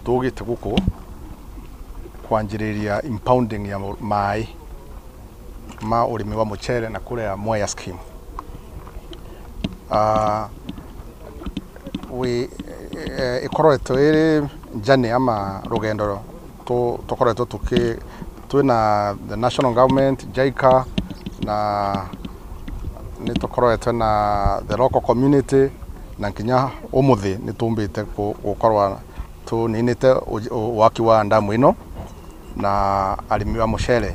tugite guku kwanjiriria impounding ya mai ma urimi wa muchere na kule Mwea scheme. Ikoretwo iri njane ama rugendo tukoretwo twina the national government, JICA, na ni tukoretwo na the local community, na kinya umuthi ni tumbite gukorwa tuninite waki wa ndamu ino na arimi wa muchere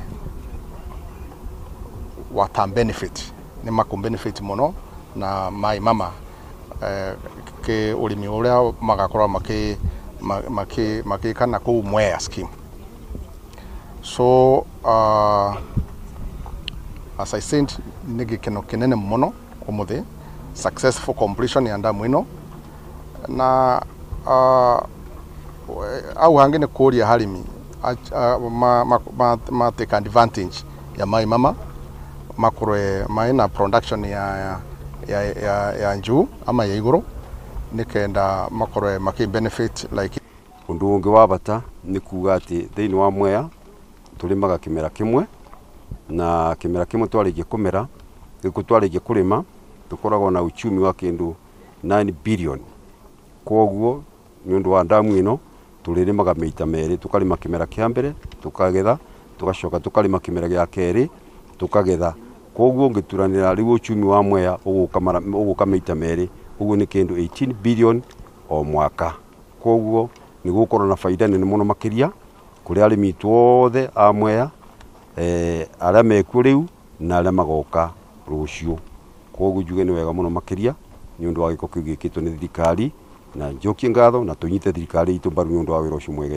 wata benefit ni makum benefit muno na mai mama ke urimi uria magakorwa maki kana ku Mwea scheme. So as I said, nigi kino kinene muno umuthi successful completion ya ndamu ino na au hangine kuria harimi ma take advantage ya mai mama makurwe maina production ya njuu ama ya iguru nikenda makurwe maki benefit like undu ungi wa bata ni kuga ati thiini wa Mwea tulimaga kimera kimwe na kimera kimwe twarigie kumera giku twarigie kurima tukoragwo na uchumi wa kindu 9 billion. Koguo ni undu wa ndamu ino tulirimaga meita meri, tukalima kimera kia mbere tukagetha, tugacoka tukalima kimera gia keri tukagetha. Koguo ngituranira riu uchumi wa Mwea uguka meita meri, uguo ni kindu 18 billion o mwaka. Koguo ni gukorwo na faida nene muno makiria kuri arimi tuothe a Mwea aria meku riu na aria magoka rucio. Koguo njuge ni wega muno makiria ni undu wa giko kiu gikitwo ni thirikari, na njokie ngatho na tunyite thirikari itu mbaru ni undu wa wira ucio mwega.